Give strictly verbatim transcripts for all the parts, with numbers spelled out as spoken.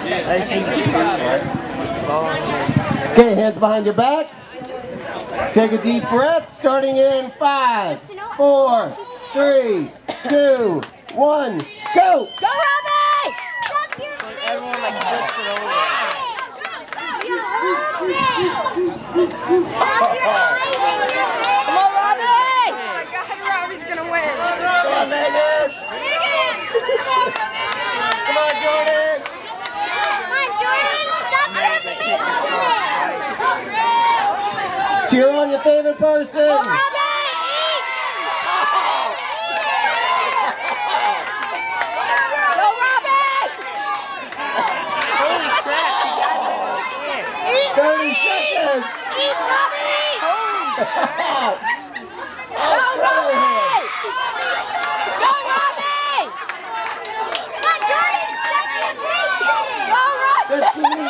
Okay, hands behind your back. Take a deep breath, starting in five, four, three, two, one, go! Go, Robbie! Everyone like flips it over. Come on, Robbie! Oh my God, Robbie's gonna win. Come on, Megan! Come on, Jordan! Come on, Jordan! Stop it! Cheer on your favorite person! Go, Robbie! Eat! Go, Robbie! Holy crap, you got it. Eat, thirty Robbie! seconds! Eat, Robbie! Oh, Go, Robbie! Go, Robbie! Come on, Jordan! Stop it! Go, Robbie! fifteen!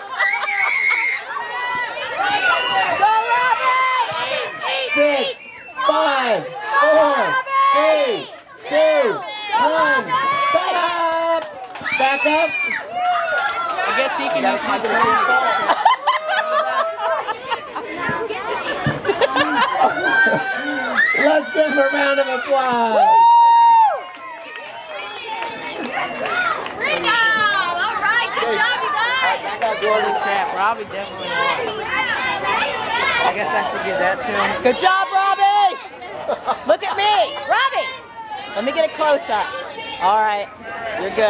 Go, Robbie! Eat, eat, Six, eat! five, four, three, two, one. Stop! Back up! I guess he can use my Let's give him a round of applause! Great job! All right, good job, you guys! Holy crap, Robbie definitely won. I guess I should give that to him. Good job, Robbie! Look at me! Robbie! Let me get a close-up. All right, you're good.